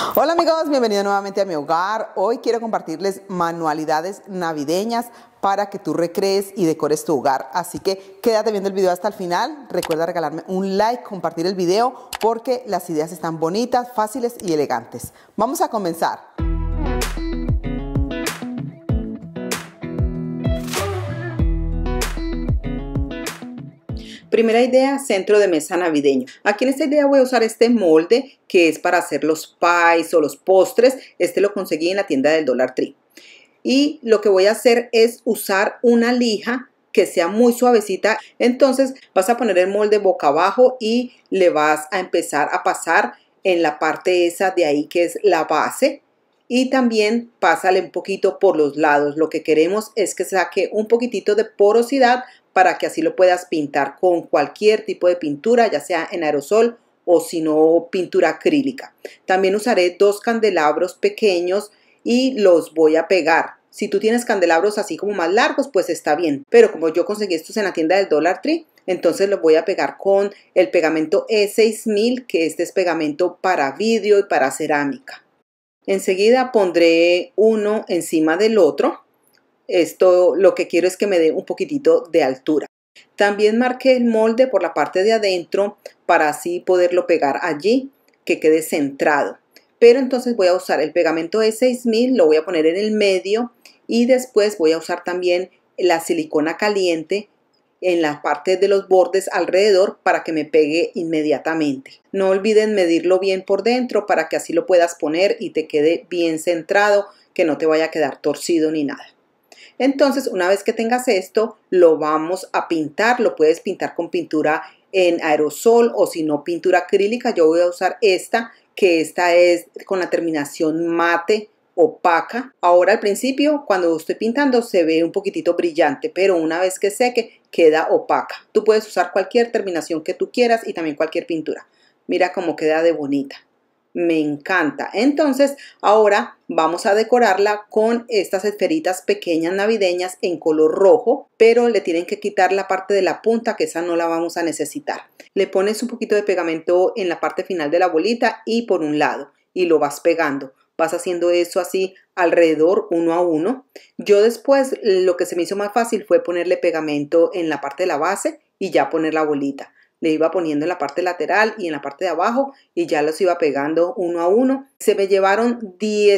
Hola amigos, bienvenidos nuevamente a mi hogar. Hoy quiero compartirles manualidades navideñas para que tú recrees y decores tu hogar. Así que quédate viendo el video hasta el final. Recuerda regalarme un like, compartir el video porque las ideas están bonitas, fáciles y elegantes. Vamos a comenzar. Primera idea, centro de mesa navideño. Aquí en esta idea voy a usar este molde que es para hacer los pies o los postres. Este lo conseguí en la tienda del Dollar Tree. Y lo que voy a hacer es usar una lija que sea muy suavecita. Entonces vas a poner el molde boca abajo y le vas a empezar a pasar en la parte esa de ahí que es la base. Y también pásale un poquito por los lados. Lo que queremos es que saque un poquitito de porosidad para que así lo puedas pintar con cualquier tipo de pintura, ya sea en aerosol o si no pintura acrílica. También usaré dos candelabros pequeños y los voy a pegar. Si tú tienes candelabros así como más largos, pues está bien. Pero como yo conseguí estos en la tienda del Dollar Tree, entonces los voy a pegar con el pegamento E6000, que este es pegamento para vidrio y para cerámica. Enseguida pondré uno encima del otro. Esto lo que quiero es que me dé un poquitito de altura. También marqué el molde por la parte de adentro para así poderlo pegar allí, que quede centrado. Pero entonces voy a usar el pegamento E6000, lo voy a poner en el medio y después voy a usar también la silicona caliente en la parte de los bordes alrededor para que me pegue inmediatamente. No olviden medirlo bien por dentro para que así lo puedas poner y te quede bien centrado, que no te vaya a quedar torcido ni nada. Entonces, una vez que tengas esto, lo vamos a pintar. Lo puedes pintar con pintura en aerosol o si no, pintura acrílica. Yo voy a usar esta, que esta es con la terminación mate opaca. Ahora al principio, cuando estoy pintando, se ve un poquitito brillante, pero una vez que seque, queda opaca. Tú puedes usar cualquier terminación que tú quieras y también cualquier pintura. Mira cómo queda de bonita. Me encanta. Entonces ahora vamos a decorarla con estas esferitas pequeñas navideñas en color rojo, pero le tienen que quitar la parte de la punta, que esa no la vamos a necesitar. Le pones un poquito de pegamento en la parte final de la bolita y por un lado y lo vas pegando. Vas haciendo eso así alrededor, uno a uno. Yo después lo que se me hizo más fácil fue ponerle pegamento en la parte de la base y ya poner la bolita. Le iba poniendo en la parte lateral y en la parte de abajo y ya los iba pegando uno a uno. Se me llevaron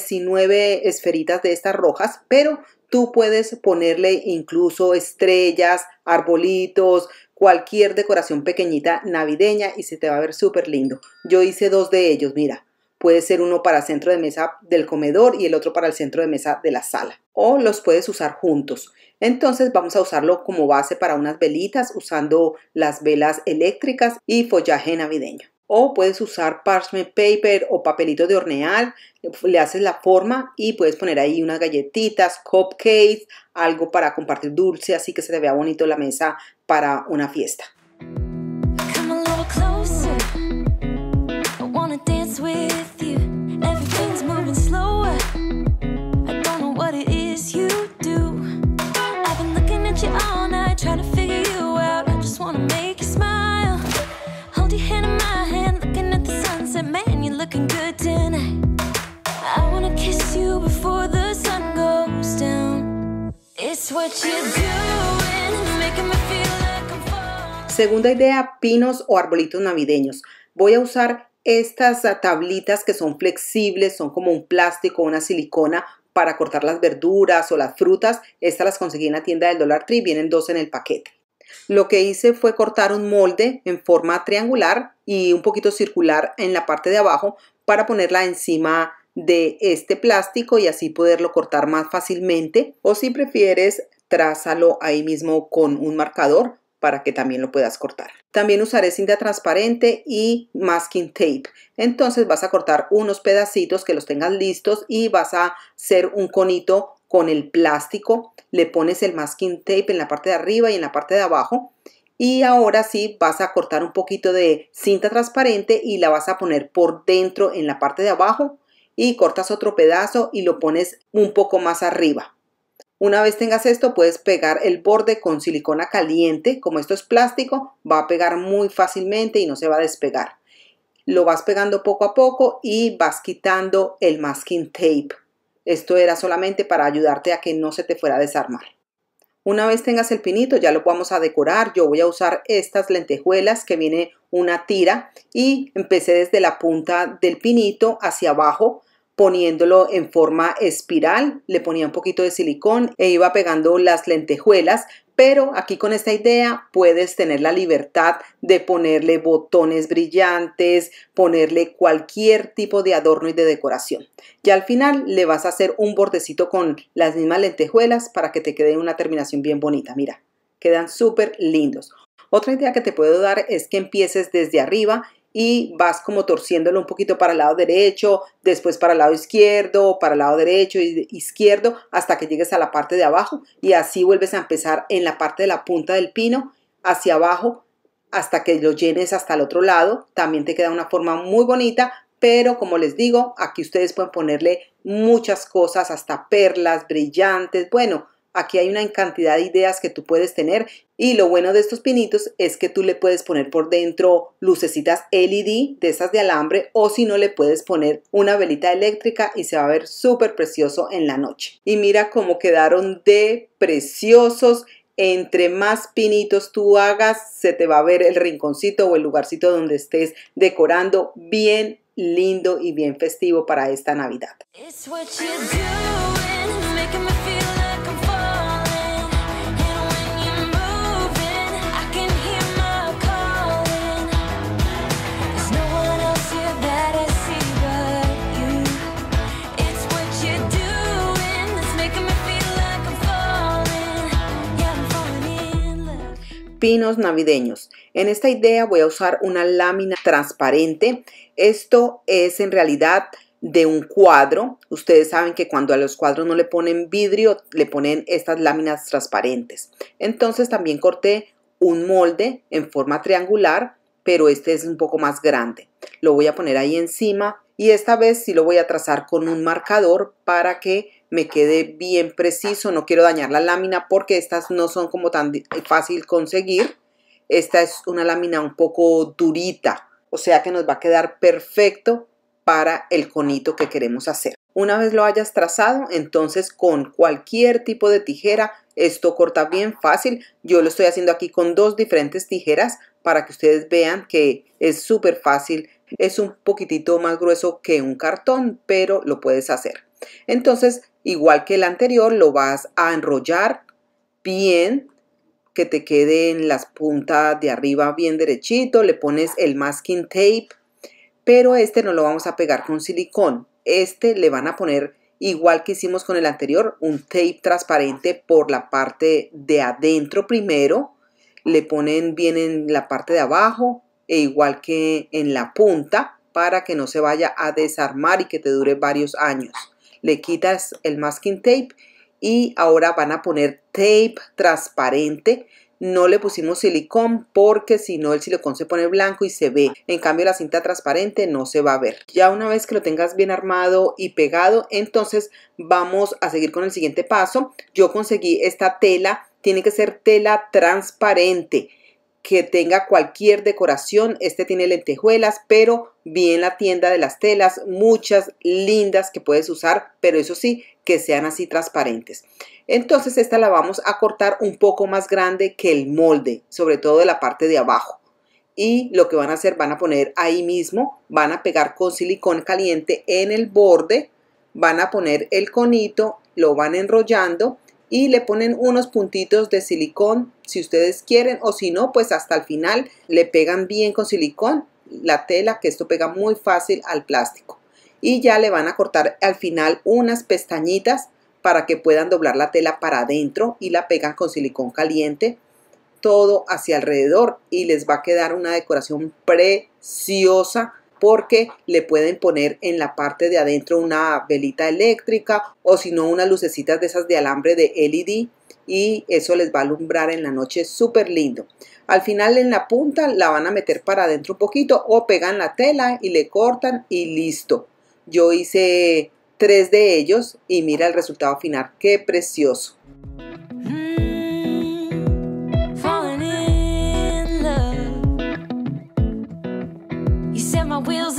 19 esferitas de estas rojas, pero tú puedes ponerle incluso estrellas, arbolitos, cualquier decoración pequeñita navideña y se te va a ver súper lindo. Yo hice dos de ellos, mira. Puede ser uno para centro de mesa del comedor y el otro para el centro de mesa de la sala. O los puedes usar juntos. Entonces vamos a usarlo como base para unas velitas usando las velas eléctricas y follaje navideño. O puedes usar parchment paper o papelito de hornear. Le haces la forma y puedes poner ahí unas galletitas, cupcakes, algo para compartir dulce, así que se te vea bonito la mesa para una fiesta. Segunda idea, pinos o arbolitos navideños. Voy a usar estas tablitas que son flexibles, son como un plástico, una silicona para cortar las verduras o las frutas. Estas las conseguí en la tienda del Dollar Tree, vienen dos en el paquete. Lo que hice fue cortar un molde en forma triangular y un poquito circular en la parte de abajo para ponerla encima de este plástico y así poderlo cortar más fácilmente. O si prefieres, trázalo ahí mismo con un marcador para que también lo puedas cortar. También usaré cinta transparente y masking tape. Entonces vas a cortar unos pedacitos que los tengas listos y vas a hacer un conito con el plástico. Le pones el masking tape en la parte de arriba y en la parte de abajo. Y ahora sí vas a cortar un poquito de cinta transparente y la vas a poner por dentro en la parte de abajo. Y cortas otro pedazo y lo pones un poco más arriba. Una vez tengas esto, puedes pegar el borde con silicona caliente. Como esto es plástico, va a pegar muy fácilmente y no se va a despegar. lo vas pegando poco a poco y vas quitando el masking tape. Esto era solamente para ayudarte a que no se te fuera a desarmar. Una vez tengas el pinito, ya lo vamos a decorar. Yo voy a usar estas lentejuelas que viene una tira y empecé desde la punta del pinito hacia abajo, poniéndolo en forma espiral. Le ponía un poquito de silicón e iba pegando las lentejuelas. Pero aquí con esta idea puedes tener la libertad de ponerle botones brillantes, ponerle cualquier tipo de adorno y de decoración. Ya al final le vas a hacer un bordecito con las mismas lentejuelas para que te quede una terminación bien bonita. Mira, quedan súper lindos. Otra idea que te puedo dar es que empieces desde arriba y vas como torciéndolo un poquito para el lado derecho, después para el lado izquierdo, para el lado derecho y izquierdo, hasta que llegues a la parte de abajo, y así vuelves a empezar en la parte de la punta del pino hacia abajo hasta que lo llenes hasta el otro lado. También te queda una forma muy bonita, pero como les digo, aquí ustedes pueden ponerle muchas cosas, hasta perlas brillantes. Bueno, aquí hay una cantidad de ideas que tú puedes tener, y lo bueno de estos pinitos es que tú le puedes poner por dentro lucecitas LED de esas de alambre, o si no le puedes poner una velita eléctrica y se va a ver súper precioso en la noche. Y mira cómo quedaron de preciosos. Entre más pinitos tú hagas, se te va a ver el rinconcito o el lugarcito donde estés decorando bien lindo y bien festivo para esta Navidad. Pinos navideños. En esta idea voy a usar una lámina transparente. Esto es en realidad de un cuadro. Ustedes saben que cuando a los cuadros no le ponen vidrio, le ponen estas láminas transparentes. Entonces también corté un molde en forma triangular, pero este es un poco más grande. Lo voy a poner ahí encima y esta vez sí lo voy a trazar con un marcador para que me quede bien preciso. No quiero dañar la lámina porque estas no son como tan fácil conseguir. Esta es una lámina un poco durita, o sea que nos va a quedar perfecto para el conito que queremos hacer. Una vez lo hayas trazado, entonces con cualquier tipo de tijera, esto corta bien fácil. Yo lo estoy haciendo aquí con dos diferentes tijeras para que ustedes vean que es súper fácil. Es un poquitito más grueso que un cartón, pero lo puedes hacer. Entonces, igual que el anterior, lo vas a enrollar bien, que te quede en las puntas de arriba bien derechito. Le pones el masking tape, pero este no lo vamos a pegar con silicón. Este le van a poner, igual que hicimos con el anterior, un tape transparente por la parte de adentro primero. Le ponen bien en la parte de abajo e igual que en la punta para que no se vaya a desarmar y que te dure varios años. Le quitas el masking tape y ahora van a poner tape transparente. No le pusimos silicón porque si no el silicón se pone blanco y se ve. En cambio la cinta transparente no se va a ver. Ya una vez que lo tengas bien armado y pegado, entonces vamos a seguir con el siguiente paso. Yo conseguí esta tela, tiene que ser tela transparente, que tenga cualquier decoración. Este tiene lentejuelas, pero vi en la tienda de las telas muchas lindas que puedes usar, pero eso sí, que sean así transparentes. Entonces esta la vamos a cortar un poco más grande que el molde, sobre todo de la parte de abajo. Y lo que van a hacer, van a poner ahí mismo, van a pegar con silicón caliente en el borde, van a poner el conito, lo van enrollando y le ponen unos puntitos de silicón si ustedes quieren, o si no, pues hasta el final le pegan bien con silicón la tela, que esto pega muy fácil al plástico. Y ya le van a cortar al final unas pestañitas para que puedan doblar la tela para adentro y la pegan con silicón caliente todo hacia alrededor y les va a quedar una decoración preciosa, porque le pueden poner en la parte de adentro una velita eléctrica o si no unas lucecitas de esas de alambre de LED y eso les va a alumbrar en la noche súper lindo. Al final en la punta la van a meter para adentro un poquito o pegan la tela y le cortan y listo. Yo hice 3 de ellos y mira el resultado final, qué precioso. My wheels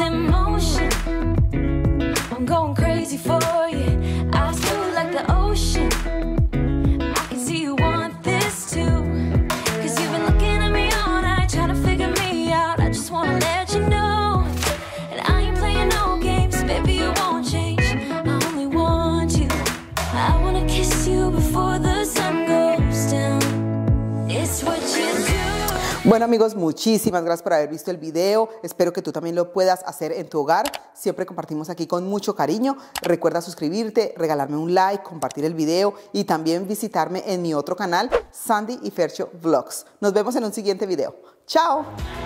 Bueno amigos, muchísimas gracias por haber visto el video. Espero que tú también lo puedas hacer en tu hogar. Siempre compartimos aquí con mucho cariño. Recuerda suscribirte, regalarme un like, compartir el video y también visitarme en mi otro canal, Sandy y Fercho Vlogs. Nos vemos en un siguiente video. ¡Chao!